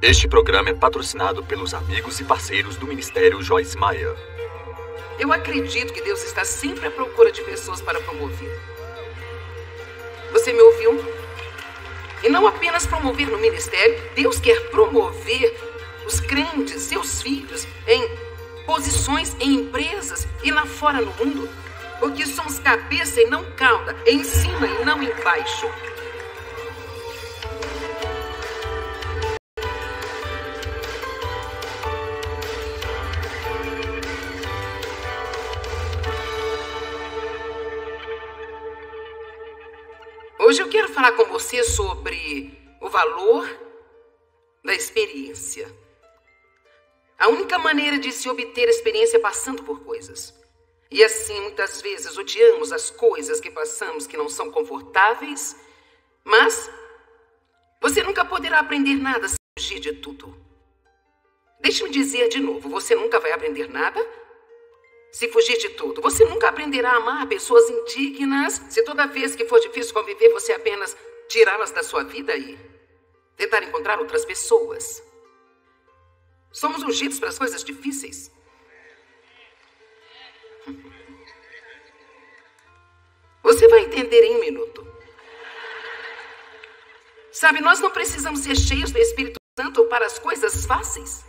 Este programa é patrocinado pelos amigos e parceiros do Ministério Joyce Meyer. Eu acredito que Deus está sempre à procura de pessoas para promover. Você me ouviu? E não apenas promover no ministério, Deus quer promover os crentes, seus filhos, em posições em empresas e lá fora no mundo. Porque somos cabeça e não cauda, em cima e não embaixo. Hoje eu quero falar com você sobre o valor da experiência. A única maneira de se obter experiência é passando por coisas. E assim, muitas vezes, odiamos as coisas que passamos que não são confortáveis, mas você nunca poderá aprender nada se fugir de tudo. Deixe-me dizer de novo, você nunca vai aprender nada se fugir de tudo. Você nunca aprenderá a amar pessoas indignas se toda vez que for difícil conviver, você apenas tirá-las da sua vida e tentar encontrar outras pessoas. Somos ungidos para as coisas difíceis. Você vai entender em um minuto. Sabe, nós não precisamos ser cheios do Espírito Santo para as coisas fáceis.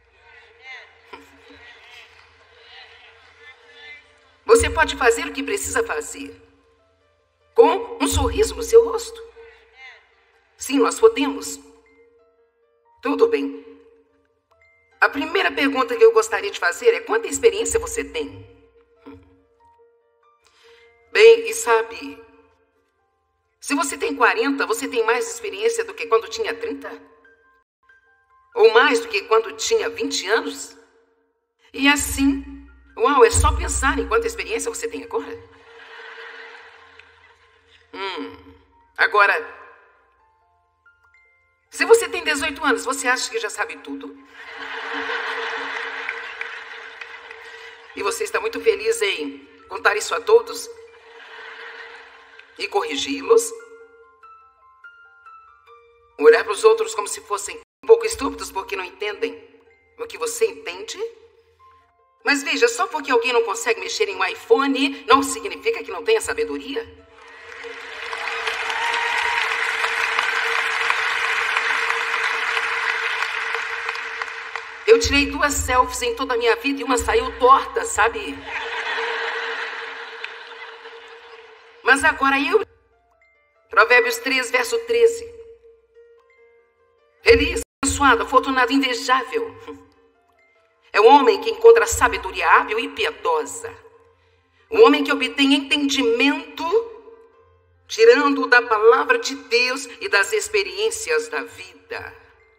Você pode fazer o que precisa fazer com um sorriso no seu rosto. Sim, nós podemos. Tudo bem. A primeira pergunta que eu gostaria de fazer é: quanta experiência você tem? Bem, e sabe, se você tem 40, você tem mais experiência do que quando tinha 30? Ou mais do que quando tinha 20 anos? E assim, uau, é só pensar em quanta experiência você tem agora. Agora, se você tem 18 anos, você acha que já sabe tudo? E você está muito feliz em contar isso a todos? E corrigi-los? Olhar para os outros como se fossem um pouco estúpidos porque não entendem o que você entende? Mas veja, só porque alguém não consegue mexer em um iPhone, não significa que não tenha sabedoria. Eu tirei 2 selfies em toda a minha vida e uma saiu torta, sabe? Mas agora eu... Provérbios 3, verso 13. Feliz, abençoado, afortunado, invejável é o homem que encontra sabedoria hábil e piedosa. O homem que obtém entendimento, tirando da palavra de Deus e das experiências da vida.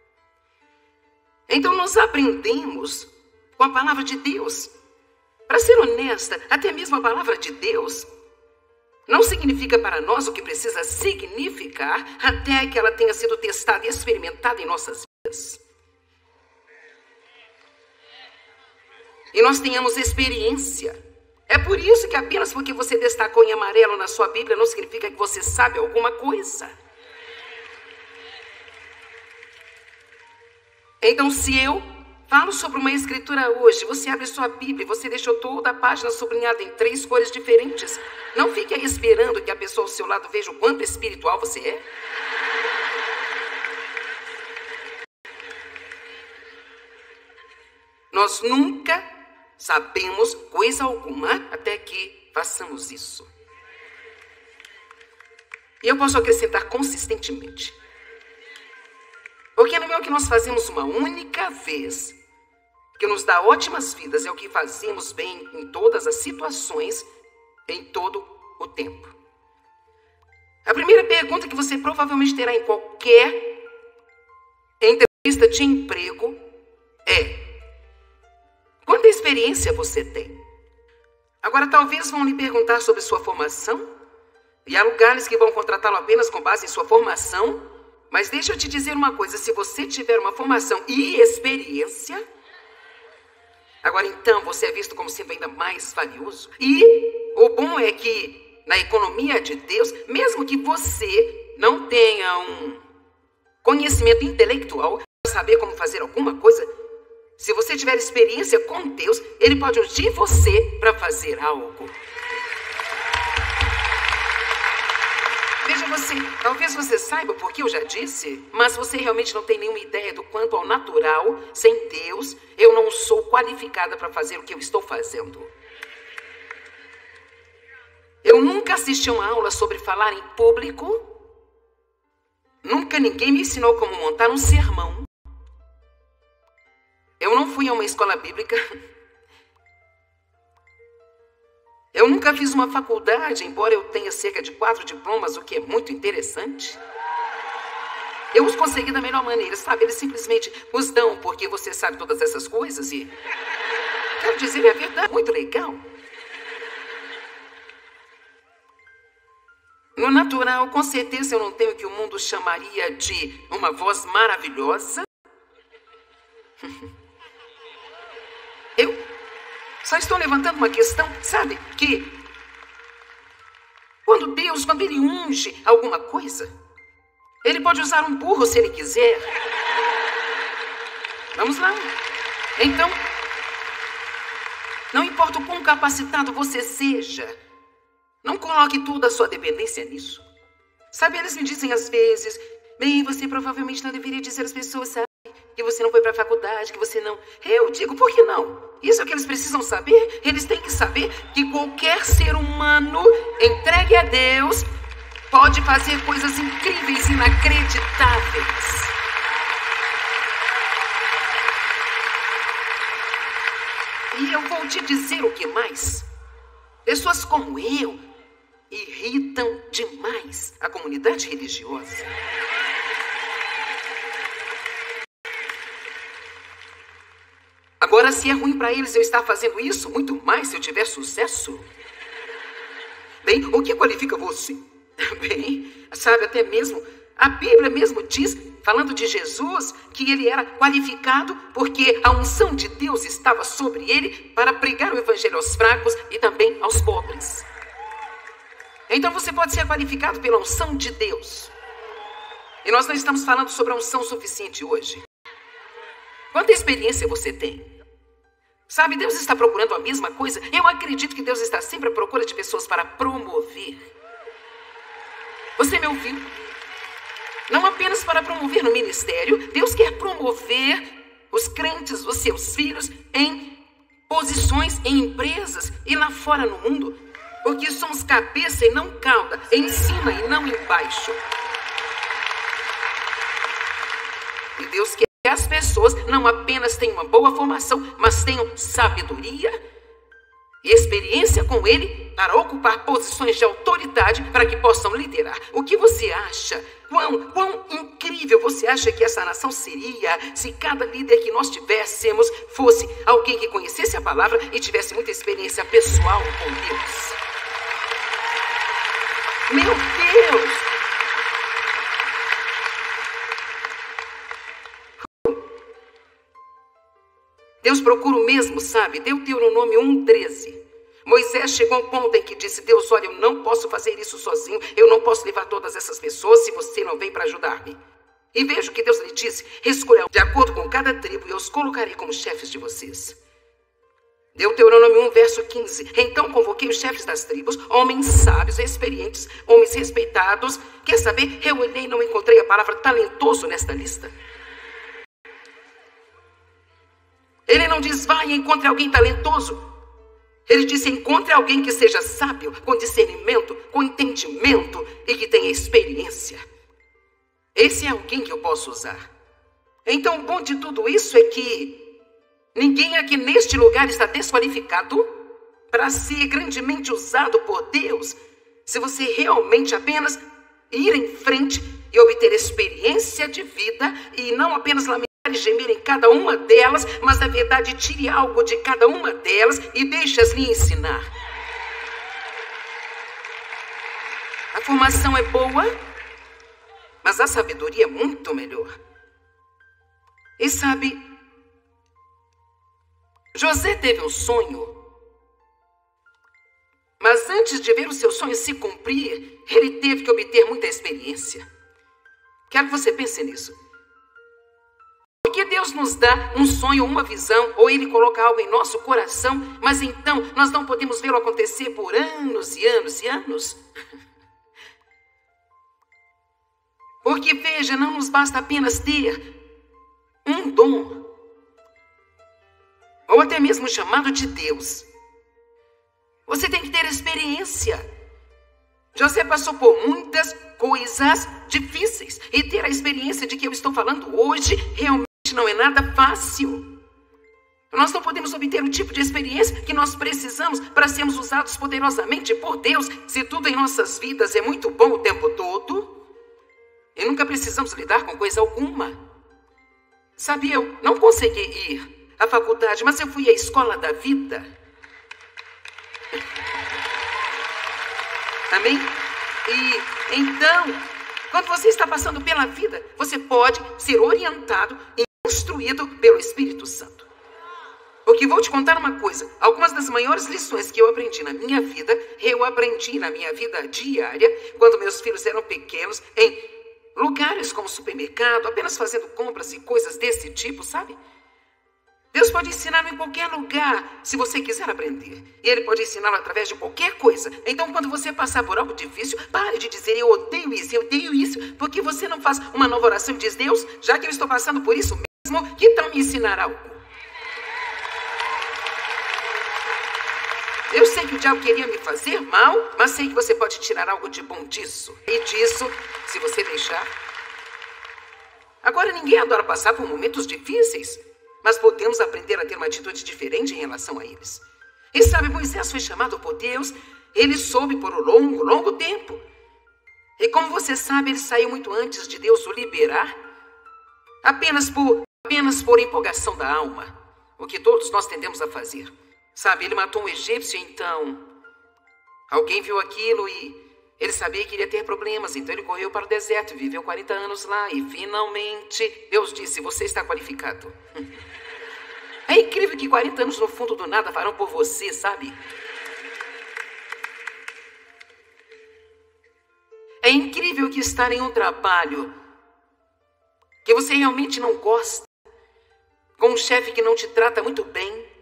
Então nós aprendemos com a palavra de Deus. Para ser honesta, até mesmo a palavra de Deus não significa para nós o que precisa significar até que ela tenha sido testada e experimentada em nossas vidas. E nós tenhamos experiência. É por isso que apenas porque você destacou em amarelo na sua Bíblia não significa que você sabe alguma coisa. Então, se eu falo sobre uma escritura hoje, você abre sua Bíblia e você deixou toda a página sublinhada em 3 cores diferentes, não fique aí esperando que a pessoa ao seu lado veja o quanto espiritual você é. Nós nunca sabemos coisa alguma até que façamos isso. E eu posso acrescentar consistentemente. Porque não é o que nós fazemos uma única vez que nos dá ótimas vidas, é o que fazemos bem em todas as situações, em todo o tempo. A primeira pergunta que você provavelmente terá em qualquer entrevista de emprego é: quanta experiência você tem? Agora, talvez vão lhe perguntar sobre sua formação, e há lugares que vão contratá-lo apenas com base em sua formação, mas deixa eu te dizer uma coisa: se você tiver uma formação e experiência, agora então você é visto como sendo ainda mais valioso. E o bom é que na economia de Deus, mesmo que você não tenha um conhecimento intelectual, saber como fazer alguma coisa? Se você tiver experiência com Deus, Ele pode ungir você para fazer algo. Veja você, talvez você saiba porque eu já disse, mas você realmente não tem nenhuma ideia do quanto ao natural, sem Deus, eu não sou qualificada para fazer o que eu estou fazendo. Eu nunca assisti uma aula sobre falar em público. Nunca ninguém me ensinou como montar um sermão. Eu não fui a uma escola bíblica. Eu nunca fiz uma faculdade, embora eu tenha cerca de 4 diplomas, o que é muito interessante. Eu os consegui da melhor maneira, sabe? Eles simplesmente os dão porque você sabe todas essas coisas e... Quero dizer, é verdade, muito legal. No natural, com certeza eu não tenho o que o mundo chamaria de uma voz maravilhosa. Eu só estou levantando uma questão, sabe? Que quando Ele unge alguma coisa, Ele pode usar um burro se Ele quiser. Vamos lá. Então, não importa o quão capacitado você seja, não coloque toda a sua dependência nisso. Sabe, eles me dizem às vezes, bem, você provavelmente não deveria dizer às pessoas, sabe, que você não foi para a faculdade, que você não... Eu digo, por que não? Isso é o que eles precisam saber. Eles têm que saber que qualquer ser humano entregue a Deus pode fazer coisas incríveis, inacreditáveis. E eu vou te dizer o que mais. Pessoas como eu irritam demais a comunidade religiosa. Agora, se é ruim para eles eu estar fazendo isso, muito mais se eu tiver sucesso. Bem, o que qualifica você? Bem, sabe, até mesmo, a Bíblia mesmo diz, falando de Jesus, que ele era qualificado porque a unção de Deus estava sobre ele para pregar o evangelho aos fracos e também aos pobres. Então você pode ser qualificado pela unção de Deus. E nós não estamos falando sobre a unção suficiente hoje. Quanta experiência você tem? Sabe, Deus está procurando a mesma coisa. Eu acredito que Deus está sempre à procura de pessoas para promover. Você me ouviu? Não apenas para promover no ministério. Deus quer promover os crentes, os seus filhos, em posições, em empresas e lá fora no mundo. Porque somos cabeça e não cauda, em cima e não embaixo. E Deus quer que as pessoas não apenas tenham uma boa formação, mas tenham sabedoria e experiência com Ele para ocupar posições de autoridade para que possam liderar. O que você acha? Quão incrível você acha que essa nação seria se cada líder que nós tivéssemos fosse alguém que conhecesse a palavra e tivesse muita experiência pessoal com Deus? Meu Deus! Deus procura o mesmo, sabe? Deuteronômio 1:13. Moisés chegou ao ponto em que disse, Deus, olha, eu não posso fazer isso sozinho, eu não posso levar todas essas pessoas se você não vem para ajudar-me. E veja o que Deus lhe disse, escolha de acordo com cada tribo e eu os colocarei como chefes de vocês. Deuteronômio 1:15. Então convoquei os chefes das tribos, homens sábios e experientes, homens respeitados. Quer saber? Eu olhei e não encontrei a palavra talentoso nesta lista. Ele não diz, vai e encontre alguém talentoso. Ele disse, encontre alguém que seja sábio, com discernimento, com entendimento e que tenha experiência. Esse é alguém que eu posso usar. Então o bom de tudo isso é que ninguém aqui neste lugar está desqualificado para ser grandemente usado por Deus se você realmente apenas ir em frente e obter experiência de vida e não apenas lamentar e gemer em cada uma delas, mas na verdade tire algo de cada uma delas e deixe-as lhe ensinar. A formação é boa, mas a sabedoria é muito melhor. E sabe, José teve um sonho, mas antes de ver o seu sonho se cumprir, ele teve que obter muita experiência. Quero que você pense nisso. Deus nos dá um sonho, uma visão, ou Ele coloca algo em nosso coração, mas então nós não podemos vê-lo acontecer por anos e anos e anos. Porque, veja, não nos basta apenas ter um dom, ou até mesmo chamado de Deus. Você tem que ter experiência. José passou por muitas coisas difíceis, e ter a experiência de que eu estou falando hoje realmente não é nada fácil. Nós não podemos obter o tipo de experiência que nós precisamos para sermos usados poderosamente por Deus se tudo em nossas vidas é muito bom o tempo todo e nunca precisamos lidar com coisa alguma. Sabe, eu não consegui ir à faculdade, mas eu fui à escola da vida. Amém? E então, quando você está passando pela vida, você pode ser orientado e instruído pelo Espírito Santo. Porque vou te contar uma coisa, algumas das maiores lições que eu aprendi na minha vida diária, quando meus filhos eram pequenos, em lugares como supermercado, apenas fazendo compras e coisas desse tipo, sabe? Deus pode ensiná-lo em qualquer lugar, se você quiser aprender. E Ele pode ensiná-lo através de qualquer coisa. Então, quando você passar por algo difícil, pare de dizer, eu odeio isso. Porque você não faz uma nova oração e diz, Deus, já que eu estou passando por isso mesmo, que tal me ensinar algo? Eu sei que o diabo queria me fazer mal, mas sei que você pode tirar algo de bom disso. E disso, se você deixar. Agora, ninguém adora passar por momentos difíceis, mas podemos aprender a ter uma atitude diferente em relação a eles. E sabe, Moisés foi chamado por Deus, ele soube por um longo tempo. E como você sabe, ele saiu muito antes de Deus o liberar, apenas por empolgação da alma, o que todos nós tendemos a fazer. Sabe, ele matou um egípcio, então alguém viu aquilo e ele sabia que iria ter problemas, então ele correu para o deserto, viveu 40 anos lá e finalmente Deus disse, você está qualificado. É incrível que 40 anos no fundo do nada farão por você, sabe? É incrível que estar em um trabalho que você realmente não gosta, com um chefe que não te trata muito bem,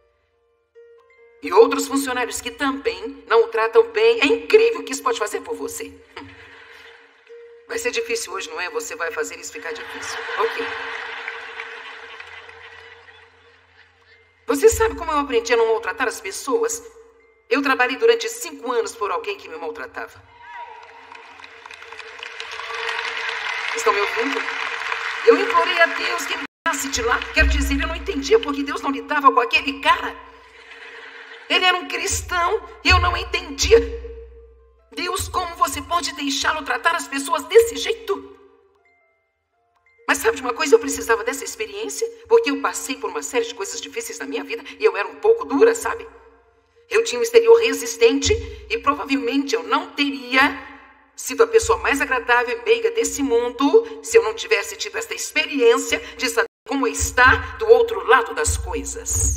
e outros funcionários que também não o tratam bem. É incrível o que isso pode fazer por você. Vai ser difícil hoje, não é? Você vai fazer isso ficar difícil. Ok. Você sabe como eu aprendi a não maltratar as pessoas? Eu trabalhei durante 5 anos por alguém que me maltratava. Estão me ouvindo? Eu implorei a Deus que me tirasse de lá. Quero dizer, eu não entendia porque Deus não lidava com aquele cara. Ele era um cristão e eu não entendia. Deus, como você pode deixá-lo tratar as pessoas desse jeito? Mas sabe de uma coisa? Eu precisava dessa experiência porque eu passei por uma série de coisas difíceis na minha vida e eu era um pouco dura, sabe? Eu tinha um exterior resistente e provavelmente eu não teria sido a pessoa mais agradável e meiga desse mundo se eu não tivesse tido essa experiência de saber como está do outro lado das coisas.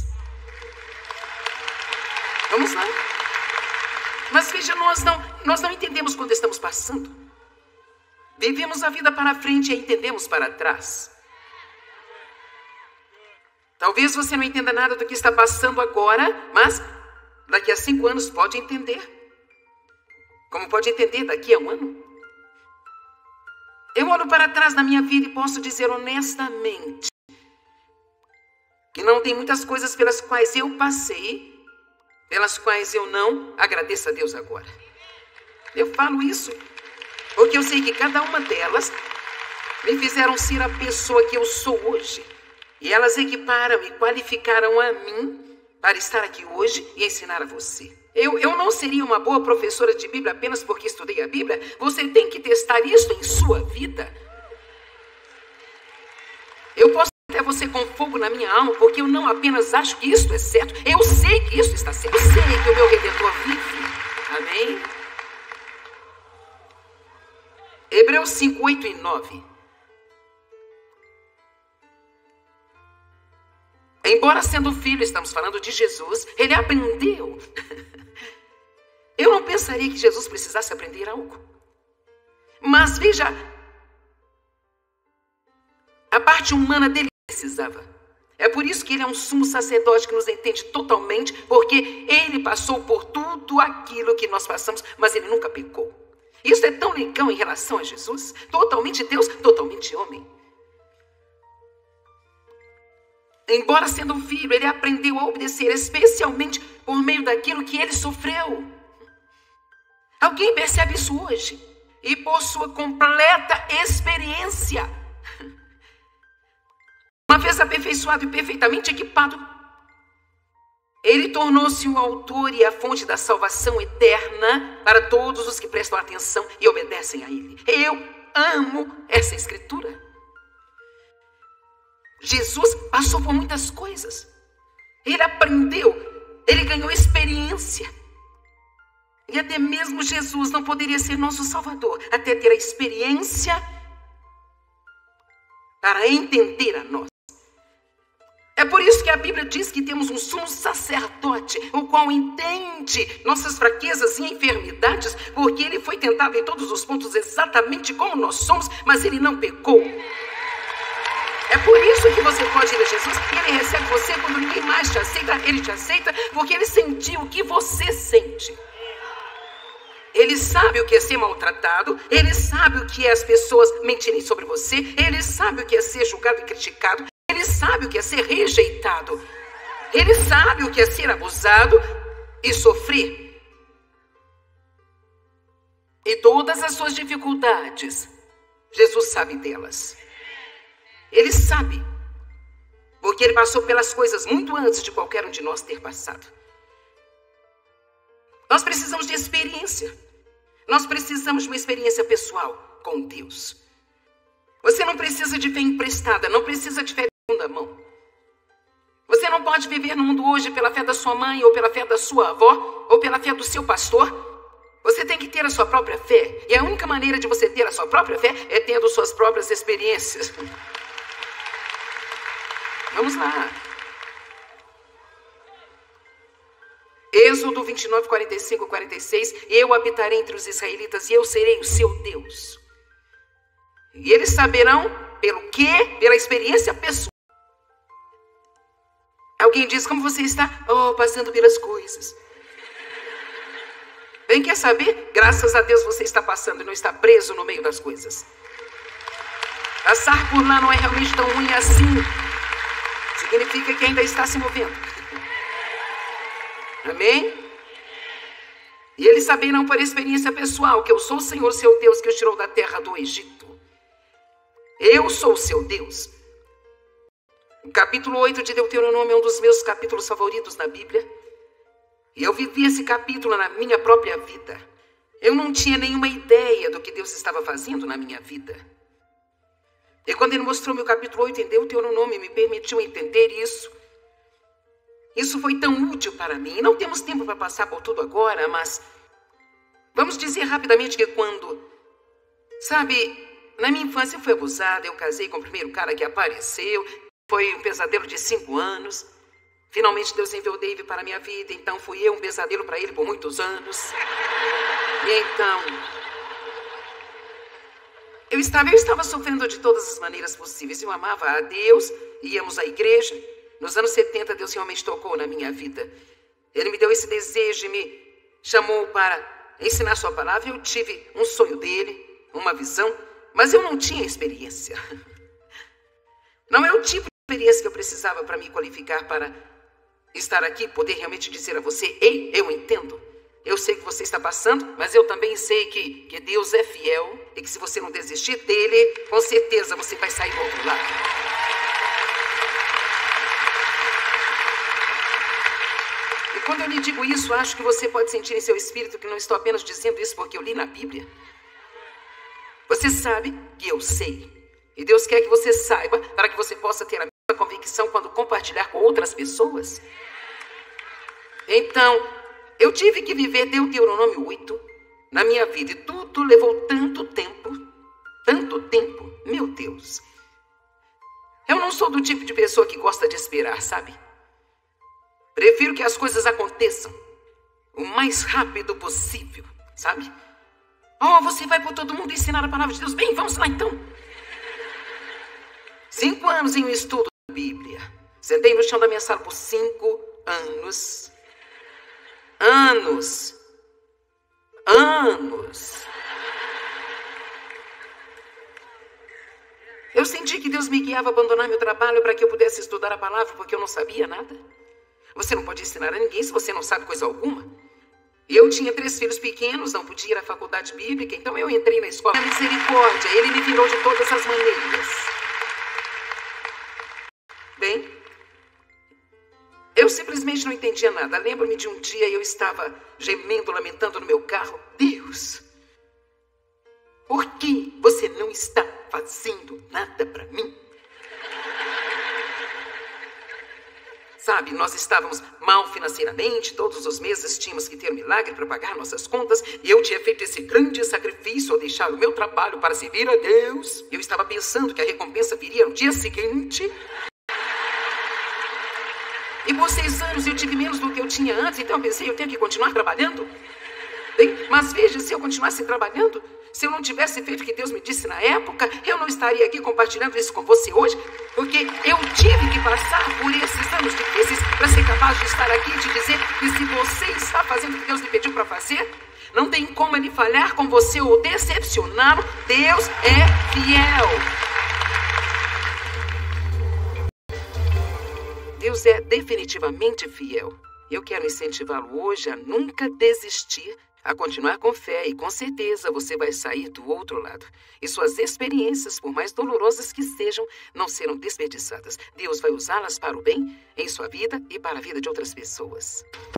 Vamos lá. Mas veja, nós não entendemos quando estamos passando. Vivemos a vida para frente e entendemos para trás. Talvez você não entenda nada do que está passando agora, mas daqui a 5 anos pode entender. Como pode entender daqui a 1 ano. Eu olho para trás na minha vida e posso dizer honestamente que não tem muitas coisas pelas quais eu passei, pelas quais eu não agradeço a Deus agora. Eu falo isso porque eu sei que cada uma delas me fizeram ser a pessoa que eu sou hoje. E elas equiparam e qualificaram a mim para estar aqui hoje e ensinar a você. Eu não seria uma boa professora de Bíblia apenas porque estudei a Bíblia. Você tem que testar isso em sua vida. Eu posso até você com fogo na minha alma, porque eu não apenas acho que isso é certo. Eu sei que isso está certo. Eu sei que o meu Redentor vive. Amém? Hebreus 5, 8 e 9. Embora sendo filho, estamos falando de Jesus, ele aprendeu. Eu não pensaria que Jesus precisasse aprender algo. Mas veja, a parte humana dele é precisava. É por isso que ele é um sumo sacerdote que nos entende totalmente, porque ele passou por tudo aquilo que nós passamos, mas ele nunca pecou. Isso é tão legal em relação a Jesus, totalmente Deus, totalmente homem. Embora sendo um filho, ele aprendeu a obedecer, especialmente por meio daquilo que ele sofreu. Alguém percebe isso hoje? E por sua completa experiência, uma vez aperfeiçoado e perfeitamente equipado, ele tornou-se o autor e a fonte da salvação eterna para todos os que prestam atenção e obedecem a ele. Eu amo essa escritura. Jesus passou por muitas coisas. Ele aprendeu, ele ganhou experiência. E até mesmo Jesus não poderia ser nosso Salvador até ter a experiência para entender a nós. É por isso que a Bíblia diz que temos um sumo sacerdote, o qual entende nossas fraquezas e enfermidades, porque ele foi tentado em todos os pontos exatamente como nós somos, mas ele não pecou. É por isso que você pode ir a Jesus e ele recebe você quando ninguém mais te aceita, ele te aceita, porque ele sentiu o que você sente. Ele sabe o que é ser maltratado, ele sabe o que é as pessoas mentirem sobre você, ele sabe o que é ser julgado e criticado, ele sabe o que é ser rejeitado, ele sabe o que é ser abusado e sofrer. E todas as suas dificuldades, Jesus sabe delas. Ele sabe, porque ele passou pelas coisas muito antes de qualquer um de nós ter passado. Nós precisamos de experiência. Nós precisamos de uma experiência pessoal com Deus. Você não precisa de fé emprestada, não precisa de fé de segunda mão. Você não pode viver no mundo hoje pela fé da sua mãe, ou pela fé da sua avó, ou pela fé do seu pastor. Você tem que ter a sua própria fé. E a única maneira de você ter a sua própria fé é tendo suas próprias experiências. Vamos lá. Êxodo 29, 45, 46. Eu habitarei entre os israelitas e eu serei o seu Deus. E eles saberão pelo quê? Pela experiência pessoal. Alguém diz, como você está? Oh, passando pelas coisas. Bem, quer saber? Graças a Deus você está passando e não está preso no meio das coisas. Passar por lá não é realmente tão ruim assim. Significa que ainda está se movendo. Amém? E eles saberão por experiência pessoal que eu sou o Senhor seu Deus que os tirou da terra do Egito. Eu sou o seu Deus. O capítulo 8 de Deuteronômio é um dos meus capítulos favoritos na Bíblia. E eu vivi esse capítulo na minha própria vida. Eu não tinha nenhuma ideia do que Deus estava fazendo na minha vida. E quando ele mostrou-me o capítulo 8 em Deuteronômio, me permitiu entender isso. Isso foi tão útil para mim. Não temos tempo para passar por tudo agora, mas vamos dizer rapidamente que quando, na minha infância eu fui abusada, eu casei com o primeiro cara que apareceu, foi um pesadelo de 5 anos. Finalmente Deus enviou David para a minha vida, então fui eu um pesadelo para ele por muitos anos. E então, eu estava sofrendo de todas as maneiras possíveis. Eu amava a Deus, íamos à igreja. Nos anos 70, Deus realmente tocou na minha vida. Ele me deu esse desejo e me chamou para ensinar sua palavra. Eu tive um sonho dele, uma visão, mas eu não tinha experiência. Não é o tipo de experiência que eu precisava para me qualificar para estar aqui, poder realmente dizer a você, ei, eu entendo. Eu sei que você está passando, mas eu também sei que Deus é fiel e que se você não desistir dele, com certeza você vai sair do outro lado. Quando eu lhe digo isso, acho que você pode sentir em seu espírito que não estou apenas dizendo isso porque eu li na Bíblia. Você sabe que eu sei. E Deus quer que você saiba para que você possa ter a mesma convicção quando compartilhar com outras pessoas. Então, eu tive que viver Deuteronômio 8 na minha vida. E tudo levou tanto tempo, meu Deus. Eu não sou do tipo de pessoa que gosta de esperar, sabe? Prefiro que as coisas aconteçam o mais rápido possível, sabe? Oh, você vai por todo mundo ensinar a palavra de Deus. Bem, vamos lá então. 5 anos em um estudo da Sentei no chão da minha sala por 5 anos. Anos. Eu senti que Deus me guiava a abandonar meu trabalho para que eu pudesse estudar a palavra, porque eu não sabia nada. Você não pode ensinar a ninguém se você não sabe coisa alguma. Eu tinha 3 filhos pequenos, não podia ir à faculdade bíblica, então eu entrei na escola. Misericórdia, ele me virou de todas as maneiras. Bem, eu simplesmente não entendia nada. Lembro-me de um dia eu estava gemendo, lamentando no meu carro. Deus, por que você não está fazendo nada para mim? Sabe, nós estávamos mal financeiramente, todos os meses tínhamos que ter um milagre para pagar nossas contas, e eu tinha feito esse grande sacrifício ao deixar o meu trabalho para servir a Deus. Eu estava pensando que a recompensa viria no dia seguinte. E por 6 anos eu tive menos do que eu tinha antes, então eu pensei, eu tenho que continuar trabalhando. Bem, mas veja, se eu continuasse trabalhando, se eu não tivesse feito o que Deus me disse na época, eu não estaria aqui compartilhando isso com você hoje, porque eu tive que passar por esses anos difíceis para ser capaz de estar aqui e te dizer que se você está fazendo o que Deus lhe pediu para fazer, não tem como ele falhar com você ou decepcioná-lo. Deus é fiel. Deus é definitivamente fiel. Eu quero incentivá-lo hoje a nunca desistir, a continuar com fé, e com certeza você vai sair do outro lado. E suas experiências, por mais dolorosas que sejam, não serão desperdiçadas. Deus vai usá-las para o bem em sua vida e para a vida de outras pessoas.